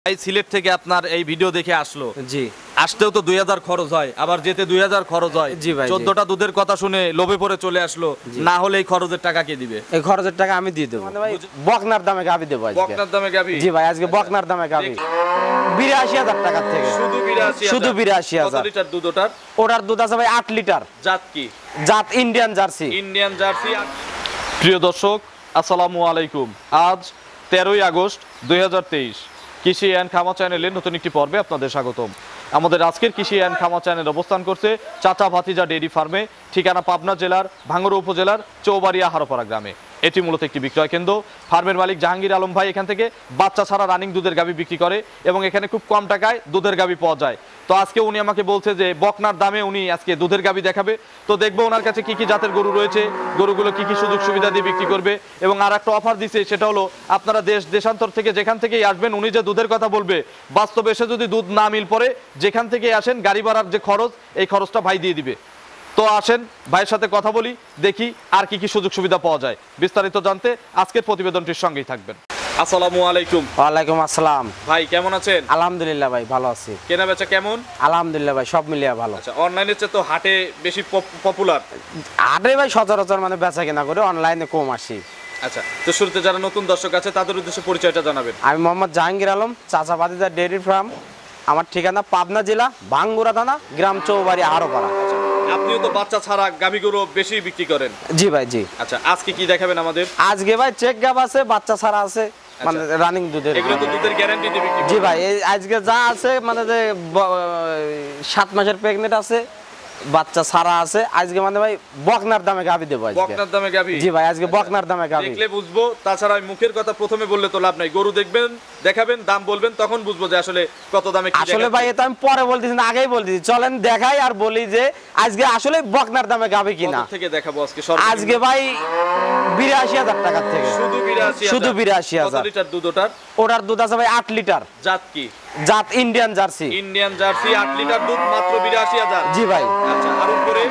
ভাই সিলেট থেকে আপনার এই ভিডিও দেখে আসলো। জি, আসতেও তো 2000 খরচ হয়, আবার যেতে 2000 খরচ হয়। জি ভাই, 14টা দুধের কথা শুনে লোভে পড়ে চলে আসলো। না হলে এই খরচের টাকা কে দিবে? এই খরচের টাকা আমি দিয়ে দেবো। মানে ভাই বকনার দামে গাবি দেবো আজকে। বকনার দামে গাবি? জি ভাই, আজকে বকনার দামে গাবি 82000 টাকা থেকে। শুধু 82000? শুধু 82000। কত লিটার দুধ ওটার? ওটার দুধ আছে ভাই 8 লিটার। জাত কি? জাত ইন্ডিয়ান জার্সি। Indian jersey. প্রিয় দর্শক, আসসালামু আলাইকুম। আজ 13ই আগস্ট 2023। কৃষি অ্যান্ড খামার চ্যানেলের নতুন একটি পর্বে আপনাদের স্বাগতম। আমাদের আজকের কৃষি অ্যান্ড খামার চ্যানেল অবস্থান করছে চাচা ভাতিজা ডেইরি ফার্মে, ঠিকানা পাবনা জেলার ভাঙ্গুড়া উপজেলার চৌবাড়িয়া হারোপাড়া গ্রামে। এটি মূলত একটি বিক্রয় কেন্দ্র। ফার্মের মালিক জাহাঙ্গীর আলম ভাই এখান থেকে বাচ্চা ছাড়া রানিং দুধের গাভী বিক্রি করে এবং এখানে খুব কম টাকায় দুধের গাভী পাওয়া যায়। তো আজকে উনি আমাকে বলছে যে বকনার দামে উনি আজকে দুধের গাভী দেখাবে। তো দেখবো ওনার কাছে কি কি জাতের গরু রয়েছে, গরুগুলো কি কি সুযোগ সুবিধা দিয়ে বিক্রি করবে। এবং আর একটা অফার দিছে, সেটা হলো আপনারা দেশান্তর থেকে যেখান থেকেই আসবেন, উনি যে দুধের কথা বলবে, বাস্তবে এসে যদি দুধ না মিল পড়ে যেখান থেকে আসেন গাড়ি ভাড়ার যে খরচ, এই খরচটা ভাই দিয়ে দিবে। তো আসেন ভাইয়ের সাথে কথা বলি, দেখি আর কি কি সুযোগ সুবিধা পাওয়া যায়। বিস্তারিত জানতে আজকের প্রতিবেদনটির সঙ্গেই থাকবেন। আসসালামু আলাইকুম। ওয়ালাইকুম আসসালাম। ভাই কেমন আছেন? আলহামদুলিল্লাহ ভাই, ভালো আছি। কেনা বেচা কেমন? আলহামদুলিল্লাহ ভাই, সব মিলিয়ে ভালো। আচ্ছা, অনলাইনের চেয়ে তো হাটে বেশি পপুলার। হাটে ভাই সচরাচর মানে বেচা কেনা করে, অনলাইনে কম আসি। আচ্ছা, তো শুরুতে যারা নতুন দর্শক আছে তাদের উদ্দেশ্যে পরিচয়টা জানাবেন। আমি মোহাম্মদ জাহাঙ্গীর আলম, চাচা ভাতিজা ডেইরি ফার্ম। আমার ঠিকানা পাবনা জেলা ভাঙ্গুড়া থানা, গ্রাম চৌবাড়ি হারোপাড়া। আপনিও তো বাচ্চা ছাড়া গাভী গরু বেশি বিক্রি করেন। জি ভাই, জি। আচ্ছা, আজকে কি দেখাবেন আমাদের? আজকে ভাই চেক গাব আছে, বাচ্চা ছাড়া আছে, মানে রানিং দুধের। এগুলো তো দুধের গ্যারান্টি দিয়ে বিক্রি করেন? জি ভাই, এই আজকে যা আছে মানে যে 7 মাসের প্রেগনেন্ট আছে, বাচ্চা ছাড়া আছে। আজকে মানে ভাই বকনার দামে গাবি দেবো আজকে। বকনার দামে গাভী? জি ভাই, আজকে বকনার দামে গাবি। দেখলে বুঝবো, তাছাড়া মুখের কথা প্রথমে বললে তো লাভ নাই। গরু দেখবেন, দেখাবেন, দাম বলবেন, তখন বুঝবো যে আসলে কত দামে কি। আসলে ভাই এটা আমি পরে বলতেছি না, আগেই বলতেছি। চলেন দেখাই আর বলি যে আজকে আসলে বকনার দামে গাবি কিনা। কত থেকে দেখাবো আজকে? আজকে ভাই 82000 টাকা থেকে। শুধু 82000? শুধু 82000। কত লিটার দুধ ওটার? ওটার দুধ আছে ভাই 8 লিটার। জাত কি? জাত Indian Jersey. Indian Jersey. 8 litre দুধ, মাত্র 82000? জি ভাই। আচ্ছা, আর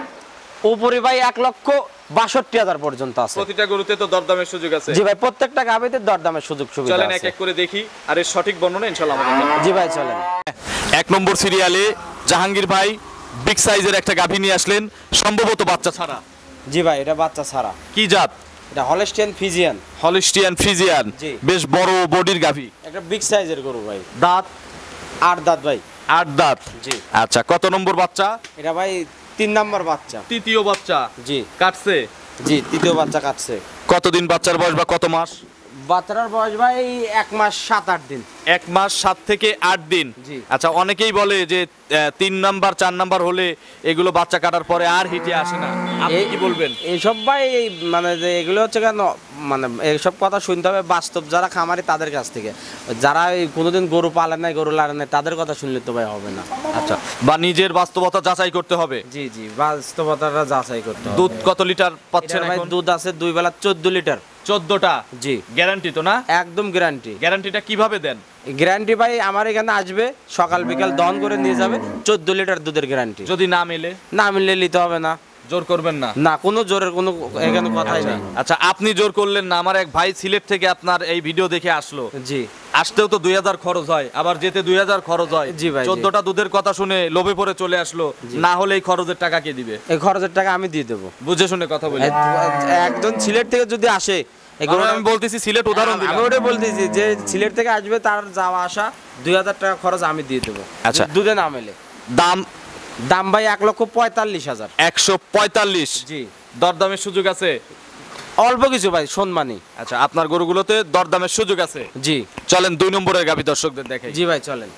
উপরে ভাই 1,62,000 পর্যন্ত আছে। প্রতিটা গরুতে তো দরদামের সুযোগ আছে? জি ভাই, প্রত্যেকটা গাবিতে দরদামের সুযোগ সুবিধা আছে। চলেন এক এক করে দেখি, আর এর সঠিক বর্ণনা ইনশাআল্লাহ আমাদের জানাবেন। জি ভাই, চলেন। 1 নম্বর সিরিয়ালে জাহাঙ্গীর ভাই বিগ সাইজের একটা গাভী নিয়ে আসলেন, সম্ভবত বাচ্চা ছাড়া। জি ভাই, এটা বাচ্চা ছাড়া। কি জাত? এটা হলস্টাইন ফ্রিজিয়ান। Holstein Friesian. বেশ বড় বডির গাভী। একটা বিগ সাইজের গরু ভাই। দাঁত? 8 দাঁত ভাই। 8 দাঁত? জি। আচ্ছা, কত নম্বর বাচ্চা? এটা ভাই 3 নাম্বার বাচ্চা। তৃতীয় বাচ্চা? জি। কাটছে? জি, তৃতীয় বাচ্চা কাটছে। কতদিন বাচ্চার বয়স বা কত মাস? বাচ্চাটার বয়স ভাই 1 মাস 7-8 দিন। 1 মাস 7 থেকে 8 দিন। জি। আচ্ছা, অনেকেই বলে যে 3 নাম্বার 4 নাম্বার হলে এগুলো বাচ্চা কাটার পরে আর হিটে আসে না। আপনি কি বলবেন? এইসব ভাই মানে যে এগুলো হচ্ছে কেন, মানে এইসব কথা শুনতে হবে বাস্তব যারা খামারি তাদের কাছ থেকে। যারা কোনোদিন গরু পালে নাই, গরু লাড়ে নাই, তাদের কথা শুনলে তো ভাই হবে না। আচ্ছা, বা নিজের বাস্তবতা যাচাই করতে হবে। জি জি, বাস্তবতাটা যাচাই করতে হবে। দুধ কত লিটার পাচ্ছেন ভাই? এখন? দুধ আছে 2 বেলা 14 লিটার। 14টা? জি। গ্যারান্টি তো না? একদম গ্যারান্টি। গ্যারান্টিটা কিভাবে দেন? গ্যারান্টি ভাই আমার এখানে আসবে, সকাল বিকাল দহন করে নিয়ে যাবে, 14 লিটার দুধের গ্যারান্টি। যদি না মেলে? না মিললে নিতে হবে না। জোর করবেন না? না, কোনো জোরের কোনো এখানে কথাই নেই। আচ্ছা, আপনি জোর করলেন না। আমার এক ভাই সিলেট থেকে আপনার এই ভিডিও দেখে আসলো। জি। আসতেও তো 2000 খরচ হয়, আবার যেতে 2000 খরচ হয়। জি ভাই, 14টা দুধের কথা শুনে লোভে পড়ে চলে আসলো। না হলে এই খরচের টাকা কে দিবে? এই খরচের টাকা আমি দিয়ে দেবো। বুঝে শুনে কথা বলি। একজন সিলেট থেকে যদি আসে, আমি বলতেছি সিলেট উদাহরণ দিলাম। আমি ওটাই বলতেছি যে সিলেট থেকে আসবে, তার যাওয়া আসা 2000 টাকা খরচ আমি দিয়ে দেবো। আচ্ছা, দুধে না মেলে। দাম? দাম ভাই 1,45,000। 145? জি। দরদামের সুযোগ আছে? অল্প কিছু ভাই, সম্মানী। আচ্ছা, আপনার গরুগুলোতে দরদামের সুযোগ আছে? জি। চলেন 2 নম্বরের গাভী দর্শকদের দেখাই। জি ভাই, চলেন।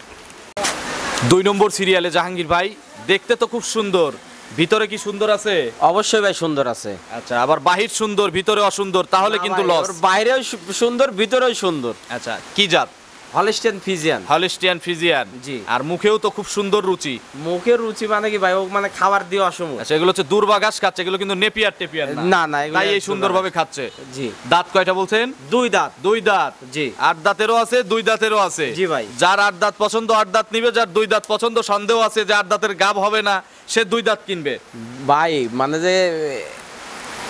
2 নম্বর সিরিয়ালে জাহাঙ্গীর ভাই, দেখতে তো খুব সুন্দর, ভিতরে কি সুন্দর আছে? অবশ্যই ভাই সুন্দর আছে। আচ্ছা, আবার বাহির সুন্দর ভিতরে অসুন্দর, তাহলে কিন্তু লস। বাইরেও সুন্দর, ভিতরেও সুন্দর। আচ্ছা, কি জাত? Holstein Friesian. Holstein Friesian. জি। আর মুখেও তো খুব সুন্দর রুচি। মুখের রুচি মানে কি ভাই, ও মানে খাবার দিয়ে অসময়। আচ্ছা, এগুলো হচ্ছে দুর্বা ঘাস খাচ্ছে, এগুলো কিন্তু নেপিয়ার টেপিয়ার না না, তাই এই সুন্দরভাবে খাচ্ছে। জি। দাঁত কয়টা বলছেন? 2 দাঁত। 2 দাঁত? জি। 8 দাঁতেরও আছে, 2 দাঁতেরও আছে। জি ভাই। যার 8 দাঁত পছন্দ 8 দাঁত নিবে, যার 2 দাঁত পছন্দ সন্দেহ আছে যে 8 দাঁতের গাব হবে না, সে 2 দাঁত কিনবে। ভাই মানে যে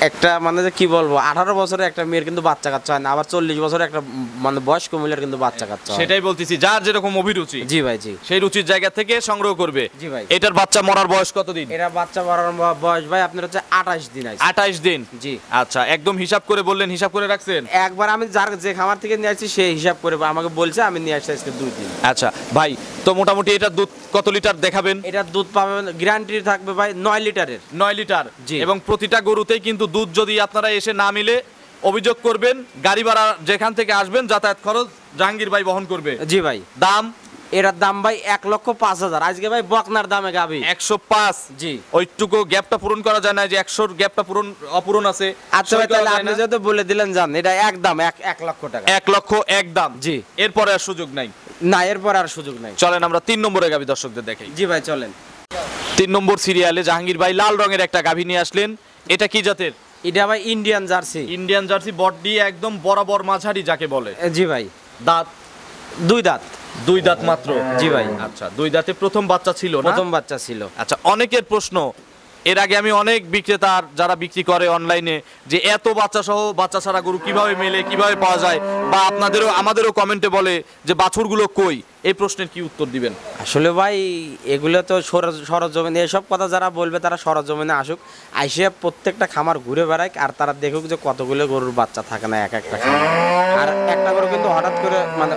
একটা মানে যে কি বলবো 18 বছরের একটা মেয়ের কিন্তু বাচ্চা কাচ্চা হয় না, আবার 40 বছরের একটা মানে বয়স্ক মহিলার কিন্তু বাচ্চা কাচ্চা হয়। সেটাই বলতেছি, যার যেরকম অভিরুচি। জি ভাই জি। সেই রুচির জায়গা থেকে সংগ্রহ করবে। জি ভাই। এটার বাচ্চা মরার বয়স কতদিন? এটা বাচ্চা মরার বয়স ভাই আপনার হচ্ছে 28 দিন আছে। 28 দিন। জি। আচ্ছা, একদম হিসাব করে বললেন, হিসাব করে রাখছেন? একবার আমি যার যে খামার থেকে নিয়ে আসছি সেই হিসাব করে আমাকে বলছে, আমি নিয়ে আসছি আজকে 2 দিন। আচ্ছা ভাই, তো মোটামুটি এটা দুধ কত লিটার দেখাবেন? এটা দুধ পাবেন গ্যারান্টি থাকবে ভাই 9 লিটারের। 9 লিটার। জি। এবং প্রতিটা গরুতেই কিন্তু দুধ যদি আপনারা এসে না মিলে অভিযোগ করবেন, গাড়ি ভাড়া যেখান থেকে আসবেন যাতায়াত খরচ জাহাঙ্গীর ভাই বহন করবে। জি ভাই। দাম? এটার দাম ভাই 1,05,000। আজকে ভাই বকনার দামে গাবি 105। জি। ওইটুকু গ্যাপটা পূরণ করা যায় না, যে 100 গ্যাপটা পূরণ অপূরণ আছে। আচ্ছা ভাই, তাহলে আপনি যেহেতু বলে দিলেন জান, এটা একদম 1 লক্ষ টাকা। 1 লক্ষ একদম। জি। এরপরে আর সুযোগ নাই? না, এরপর আর সুযোগ নাই। চলেন আমরা 3 নম্বরে গাভী দর্শকদের দেখাই। জি ভাই চলেন। 3 নম্বর সিরিয়ালে জাহাঙ্গীর ভাই লাল রঙের একটা গাভী নিয়ে আসলেন। এটা কি জাতের? এটা ভাই Indian Jersey. Indian Jersey, body একদম বরাবর মাঝারি যাকে বলে। জি ভাই। দাঁত? 2 দাঁত। 2 দাঁত মাত্র? জি ভাই। আচ্ছা, 2 দাঁতে প্রথম বাচ্চা ছিল না? প্রথম বাচ্চা ছিল। আচ্ছা, অনেকের প্রশ্ন, এর আগে আমি অনেক বিক্রেতার যারা বিক্রি করে অনলাইনে, যে এত বাচ্চা সহ বাচ্চা ছাড়া গরু কিভাবে মেলে, কিভাবে পাওয়া যায়, বা আপনাদেরও আমাদেরও কমেন্টে বলে যে বাছুরগুলো কই, এই প্রশ্নের কি উত্তর দিবেন? আসলে ভাই এগুলো তো সরজমিনে, এসব কথা যারা বলবে তারা সরজমিনে আসুক, আইসে প্রত্যেকটা খামার ঘুরে বেড়ায়, আর তারা দেখুক যে কতগুলো গরুর বাচ্চা থাকে না এক একটা খামার। আর একটা গরু কিন্তু হঠাৎ করে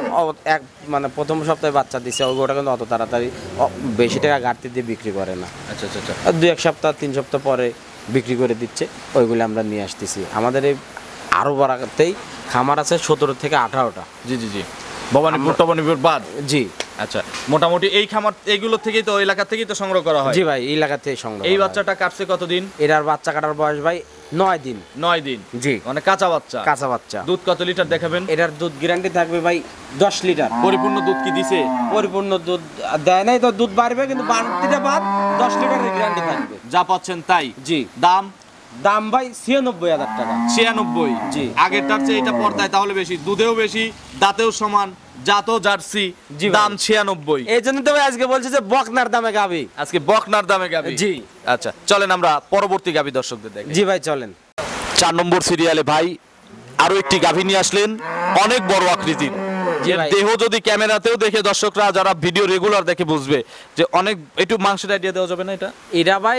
মানে প্রথম সপ্তাহে বাচ্চা দিছে, ওই গরুটা কিন্তু অত তাড়াতাড়ি বেশি টাকা ঘাটতি দিয়ে বিক্রি করে না। আচ্ছা আচ্ছা আচ্ছা। 2-1 সপ্তাহ 3 সপ্তাহ পরে বিক্রি করে দিচ্ছে, ওইগুলো আমরা নিয়ে আসতেছি। আমাদের এই আরও বাড়াতেই খামার আছে 17 থেকে 18টা। জি জি জি। ভবানীপুর বাদ? জি। আচ্ছা, মোটামুটি এই খামার এইগুলো থেকেই তো, এলাকা থেকেই তো সংগ্রহ করা হয়? জি ভাই, এই এলাকা থেকে সংগ্রহ। এই বাচ্চাটা কাটছে কতদিন? এটার বাচ্চা কাটার বয়স ভাই 9 দিন। 9 দিন। জি। মানে কাঁচা বাচ্চা? কাঁচা বাচ্চা। দুধ কত লিটার দেখাবেন? এটার দুধ গ্যারান্টি থাকবে ভাই 10 লিটার। পরিপূর্ণ দুধ কি দিছে? পরিপূর্ণ দুধ দেয় নাই, তো দুধ বাড়বে, কিন্তু বাড়তিটা বাদ 10 লিটারের গ্যারান্টি থাকবে। যা পাচ্ছেন তাই? জি। দাম? দাম ভাই 96,000 টাকা। 96? জি। আগেরটার চেয়ে এটা পর্দায় তাহলে বেশি, দুধেও বেশি, দাঁতেও সমান, জাতও জার্সি। জি। দাম 96। এই জন্য তো ভাই আজকে বলছি যে বকনার দামে গাবি। আজকে বকনার দামে গাবি? জি। আচ্ছা, চলেন আমরা পরবর্তী গাবি দর্শকদের দেখি। জি ভাই চলেন। 4 নম্বর সিরিয়ালে ভাই আরো একটি গাভী নিয়ে আসলেন, অনেক বড় আকৃতির। জি এর ভাই। দেহ যদি ক্যামেরাতেও দেখে, দর্শকরা যারা ভিডিও রেগুলার দেখে বুঝবে যে অনেক, একটু মাংসের আইডিয়া দেওয়া যাবে না? এটা ভাই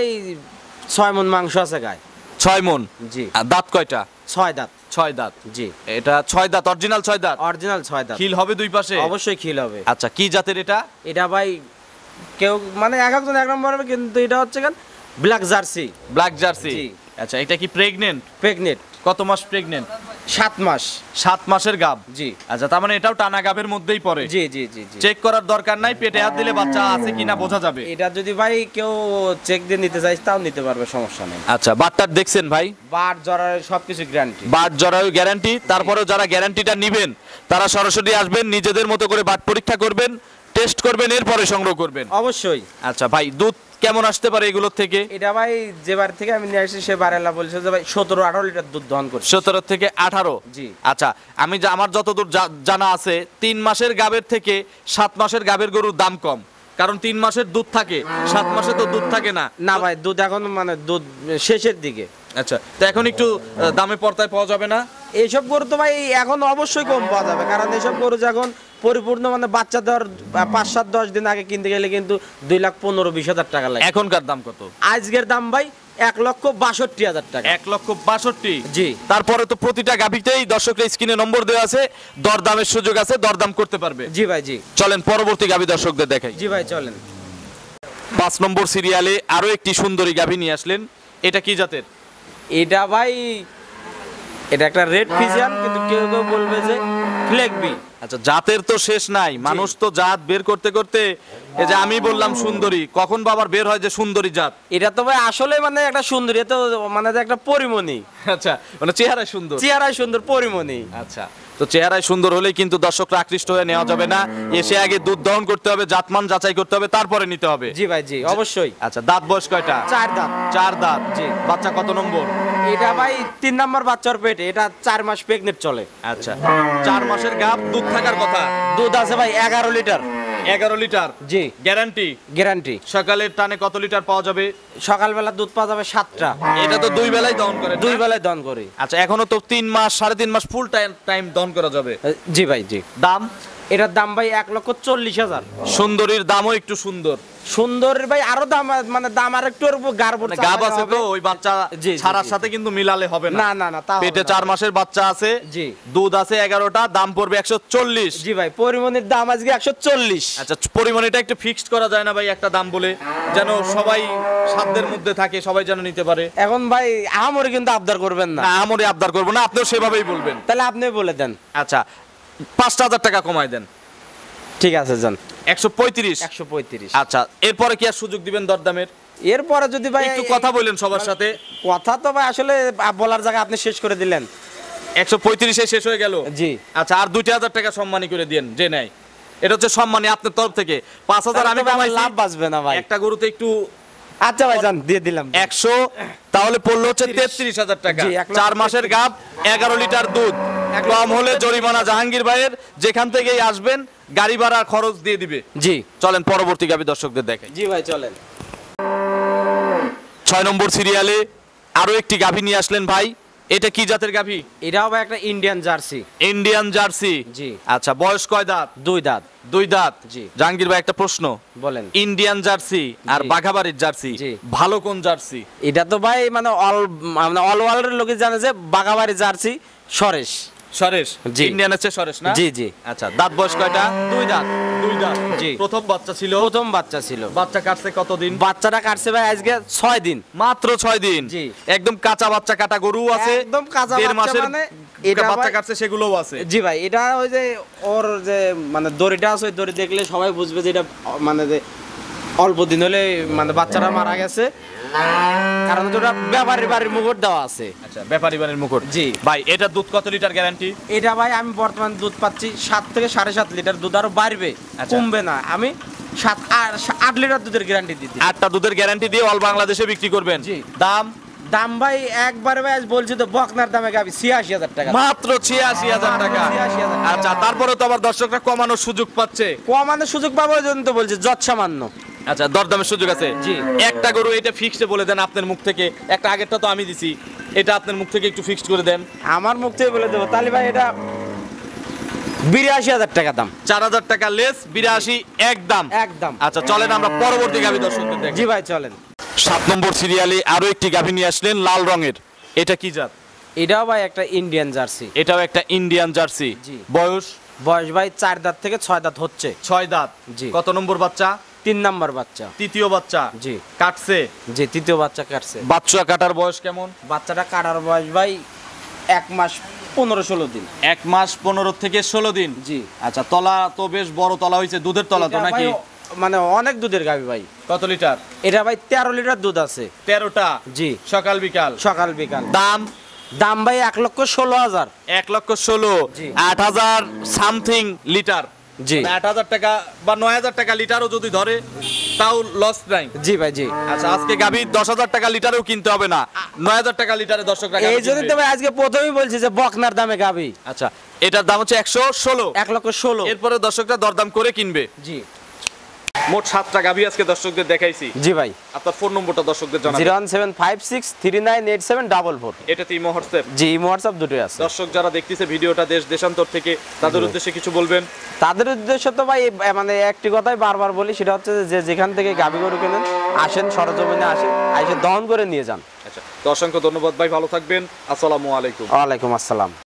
6 মণ মাংস আছে গায়ে। 6 মণ? জি। আর দাঁত কয়টা? 6 দাঁত। 6 দাঁত। জি। এটা 6 দাঁত, অরিজিনাল 6 দাঁত? অরিজিনাল 6 দাঁত। খিল হবে দুই পাশে? অবশ্যই খিল হবে। আচ্ছা, কি জাতের এটা? এটা ভাই কেউ মানে এক একজন এক রকম বলবে, কিন্তু এটা হচ্ছে কেন ব্ল্যাক জার্সি। Black Jersey? জি। আচ্ছা, এটা কি প্রেগনেন্ট? প্রেগনেন্ট। কত মাস প্রেগনেন্ট? 7 মাস। 7 মাসের গাব? জি। আচ্ছা, তার মানে এটাও টানা গাবের মধ্যেই পড়ে? জি জি জি জি। চেক করার দরকার নাই, পেটে হাত দিলে বাচ্চা আছে কিনা বোঝা যাবে? এটা যদি ভাই কেউ চেক দিয়ে নিতে চাই তাও নিতে পারবে, সমস্যা নেই। আচ্ছা, বাটটার দেখছেন ভাই? বাট জরার সবকিছু গ্যারান্টি। বাট জরায়ু গ্যারান্টি। তারপরেও যারা গ্যারান্টিটা নেবেন তারা সরাসরি আসবেন, নিজেদের মতো করে বাট পরীক্ষা করবেন, টেস্ট করবেন, এরপরে সংগ্রহ করবেন। অবশ্যই। আচ্ছা ভাই, দুধ কেমন আসতে পারে এগুলোর থেকে? এটা ভাই যে বার থেকে আমি নিয়ে আসছি সে বারেলা বলছে যে ভাই 17-18 লিটার দুধ দহন করছে। 17 থেকে 18? জি। আচ্ছা, আমি আমার যতদূর জানা আছে 3 মাসের গাবের থেকে 7 মাসের গাবের গরুর দাম কম, কারণ 3 মাসের দুধ থাকে, 7 মাসে তো দুধ থাকে না। না ভাই, দুধ এখন মানে দুধ শেষের দিকে। আচ্ছা, তো এখন একটু দামে পর্দায় পাওয়া যাবে না? এইসব গরু তো ভাই এখন অবশ্যই কম পাওয়া যাবে, কারণ এইসব গরু যখন পরিপূর্ণ মানে বাচ্চা দেওয়ার 5-7-10 দিন আগে কিনতে গেলে কিন্তু 2,15,20,000 টাকা লাগে। এখনকার দাম কত? আজকের দাম ভাই 1,62,000 টাকা। 1,62,000? জি। তারপরে তো প্রতিটা গাভীতেই দর্শকরা স্ক্রিনে নম্বর দেওয়া আছে, দরদামের সুযোগ আছে, দরদাম করতে পারবে। জি ভাই জি। চলেন পরবর্তী গাভী দর্শকদের দেখাই। জি ভাই চলেন। 5 নম্বর সিরিয়ালে আরো একটি সুন্দরী গাভী নিয়ে আসলেন। এটা কি জাতের? এটা ভাই এটা একটা রেড ফিজিয়ান, কিন্তু কেউ কেউ বলবে যে ফ্লেগবি। আচ্ছা, জাতের তো শেষ নাই, মানুষ তো জাত বের করতে করতে, এই যে আমি বললাম সুন্দরী, কখন বাবার বের হয় যে সুন্দরী জাত। এটা তো ভাই আসলে মানে একটা সুন্দরী, তো মানে যে একটা পরিমণি। আচ্ছা, মানে চেহারায় সুন্দর? চেহারায় সুন্দর, পরিমণি। আচ্ছা, তো চেহারায় সুন্দর হলেই কিন্তু দর্শকরা আকৃষ্ট হয়ে নেওয়া যাবে না, এসে আগে দুধ দহন করতে হবে, জাতমান যাচাই করতে হবে, তারপরে নিতে হবে। জি ভাই জি, অবশ্যই। আচ্ছা, দাঁত বয়স কয়টা? 4 দাঁত। 4 দাঁত। জি। বাচ্চা কত নম্বর? এটা ভাই 3 নাম্বার বাচ্চার পেটে, এটা 4 মাস প্রেগনেন্ট চলে। আচ্ছা, 4 মাসের গাব, দুধ থাকার কথা। দুধ আছে ভাই 11 লিটার। 11 লিটার জি গ্যারান্টি গ্যারান্টি। সকালের টানে কত লিটার পাওয়া যাবে? সকালবেলা দুধ পাওয়া যাবে 7টা। এটা তো দুই বেলায় দহন করে, 2 বেলায় দহন করি। আচ্ছা এখনো তো 3 মাস 3.5 মাস ফুল টাইম দহন করা যাবে। জি ভাই জি। দাম? এটার দাম ভাই 1,40,000। সুন্দরীর দামও একটু সুন্দর। সুন্দরীর ভাই আরো দাম, মানে দাম আর একটু গার্ব গাব আছে তো, ওই বাচ্চা জি, ছাড়ার সাথে কিন্তু মিলালে হবে না। না না না, তা পেটে 4 মাসের বাচ্চা আছে, জি দুধ আছে 11টা, দাম পড়বে 140। জি ভাই, পরিমনির দাম আজকে 140। আচ্ছা পরিমাণটা একটু ফিক্সড করা যায় না ভাই একটা দাম বলে, যেন সবাই সাধ্যের মধ্যে থাকে, সবাই যেন নিতে পারে। এখন ভাই আমরে কিন্তু আবদার করবেন না। না আমরে আবদার করব না, আপনিও সেভাবেই বলবেন। তাহলে আপনি বলে দেন। আচ্ছা 5000 টাকা কমায় দেন। ঠিক আছে যান 135। 135। আচ্ছা এরপরে কি আর সুযোগ দিবেন দরদামের? এরপরে যদি ভাই একটু কথা বলেন সবার সাথে। কথা তো ভাই আসলে বলার জায়গা আপনি শেষ করে দিলেন। 135 শেষ হয়ে গেল। জি আচ্ছা আর 2000 টাকা সম্মানী করে দেন যে নেয়, এটা হচ্ছে সম্মানী আপনার তরফ থেকে। 5000 আমি কমাই, লাভ বাঁচবে না ভাই একটা গরুতে একটু। আচ্ছা ভাই যান দিয়ে দিলাম 100 তাহলে পড়লো হচ্ছে 33000 টাকা। জি, 4 মাসের গাব, 11 লিটার দুধ। কম হলে জরিমানা জাহাঙ্গীর ভাইয়ের, যেখান থেকেই আসবেন গাড়ি ভাড়া খরচ দিয়ে দিবে। জি চলেন পরবর্তী গাবি দর্শকদের দেখাই। জি ভাই চলেন। 6 নম্বর সিরিয়ালে আরো একটি গাভী নিয়ে আসলেন ভাই, এটা কি জাতের গাভী? এটাও ভাই একটা ইন্ডিয়ান জার্সি। Indian Jersey. জি আচ্ছা বয়স কয় দাঁত? 2 দাঁত। 2 দাঁত। জি জাহাঙ্গীর ভাই একটা প্রশ্ন, বলেন। ইন্ডিয়ান জার্সি আর জি। বাঘাবাড়ির জার্সি জি। ভালো কোন জার্সি? এটা তো ভাই মানে অল ওয়ার্ল্ডের লোকে জানে যে বাগাবাড়ি জার্সি সরেশ। সরেশ? জি। ইন্ডিয়ান হচ্ছে সরেশ না? জি জি। আচ্ছা দাঁত বয়স কয়টা? 2 দাঁত। 2 দাঁত। জি। প্রথম বাচ্চা ছিল? প্রথম বাচ্চা ছিল। বাচ্চা কাটছে কতদিন? বাচ্চাটা কাটছে ভাই আজকে 6 দিন। মাত্র 6 দিন। জি। একদম কাঁচা বাচ্চা কাটা গরু আছে, একদম কাঁচা 1.5 বাচ্চা, মাসের মানে এটা বাচ্চা ভাই- কাটছে সেগুলোও আছে। জি ভাই, এটা ওই যে ওর যে মানে দড়িটা আছে, ওই দড়ি দেখলে সবাই বুঝবে যে এটা মানে যে অল্প দিন হলে মানে বাচ্চাটা মারা গেছে, কারণ ওটা ব্যাপারীর বাড়ির মুকুট দেওয়া আছে। আচ্ছা ব্যাপারী বাড়ির মুকুট। জি ভাই এটা দুধ কত লিটার গ্যারান্টি? এটা ভাই আমি বর্তমান দুধ পাচ্ছি 7 থেকে 7.5 লিটার। দুধ আরো বাড়বে, আচ্ছা। কমবে না। আমি 8 লিটার দুধের গ্যারান্টি দিচ্ছি। 8টা দুধের গ্যারান্টি দিয়ে অল বাংলাদেশে বিক্রি করবেন। জি। দাম? দাম ভাই একবারে ভাই আজ বলছি তো বকনার দামে গাবি 86,000 টাকা। মাত্র 86,000 টাকা। 86,000 টাকা। আচ্ছা তারপরে তো আবার দর্শকরা কমানোর সুযোগ পাচ্ছে। কমানোর সুযোগ পাবো ওই জন্য তো বলছি, যত সামান্য। আচ্ছা দরদামের সুযোগ আছে? জি। একটা গরু এটা ফিক্সড বলে দেন আপনার মুখ থেকে, একটা আগেরটা তো আমি দিছি, এটা আপনার মুখ থেকে একটু ফিক্সড করে দেন। আমার মুখ থেকে বলে দেবো তাহলে ভাই এটা 82,000 টাকা দাম। 4000 টাকা লেস, 82 একদম। একদম। আচ্ছা চলেন আমরা পরবর্তী গাভী দর্শকদের দেখি। জি ভাই চলেন। 7 নম্বর সিরিয়ালে আরো একটি গাভী নিয়ে আসলেন লাল রঙের, এটা কি জাত? এটাও ভাই একটা ইন্ডিয়ান জার্সি। এটাও একটা ইন্ডিয়ান জার্সি। জি। বয়স? বয়স ভাই 4 দাঁত থেকে 6 দাঁত হচ্ছে। 6 দাঁত। জি। কত নম্বর বাচ্চা? 3 নাম্বার বাচ্চা। তৃতীয় বাচ্চা। জি। কাটছে? জি তৃতীয় বাচ্চা কাটছে। বাচ্চা কাটার বয়স কেমন? বাচ্চাটা কাটার বয়স ভাই 1 মাস 15-16 দিন। 1 মাস 15 থেকে 16 দিন। জি। আচ্ছা তলা তো বেশ বড় তলা হয়েছে, দুধের তলা তো এটা নাকি? ভাই মানে অনেক দুধের গাবি ভাই। কত লিটার? এটা ভাই 13 লিটার দুধ আছে। 13টা? জি। সকাল বিকাল? সকাল বিকাল। দাম? দাম ভাই 1,16,000। 1,16,000। জি। 8,000 সামথিং লিটার। জি। 8,000 টাকা বা 9,000 টাকা লিটারও যদি ধরে তাও লস নাই। জি ভাই জি। আচ্ছা আজকে গাভী 10,000 টাকা লিটারেও কিনতে হবে না, 9,000 টাকা লিটারে দর্শকরা গাভী এই জন্য কিনবে। তো ভাই আজকে প্রথমেই বলছি যে বকনার দামে গাবি। আচ্ছা এটার দাম হচ্ছে 116। 1,16,000। এরপরে দর্শকরা দরদাম করে কিনবে। জি। মোট 7টা গাভী আজকে দর্শকদের দেখাইছি। জি ভাই। আপনার ফোন নম্বরটা দর্শকদের জানাবেন। 01756398744। এটাতে ইমো হোয়াটসঅ্যাপ? জি ইমো হোয়াটসঅ্যাপ দুটোই আছে। দর্শক যারা দেখতেছে ভিডিওটা দেশ দেশান্তর থেকে, তাদের উদ্দেশ্যে কিছু বলবেন? তাদের উদ্দেশ্য তো ভাই মানে একটি কথাই বারবার বলি, সেটা হচ্ছে যে যেখান থেকে গাভী গরু কেনেন আসেন, সরজমিনে আসেন, এসে দহন করে নিয়ে যান। আচ্ছা অসংখ্য ধন্যবাদ ভাই, ভালো থাকবেন। আসসালামু আলাইকুম। ওয়ালাইকুম আসসালাম।